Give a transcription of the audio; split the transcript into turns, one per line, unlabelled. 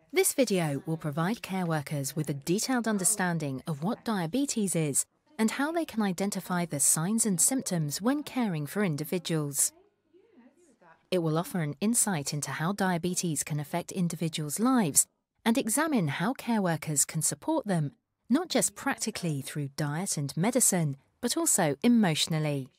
This video will provide care workers with a detailed understanding of what diabetes is and how they can identify the signs and symptoms when caring for individuals. It will offer an insight into how diabetes can affect individuals' lives and examine how care workers can support them, not just practically through diet and medicine, but also emotionally.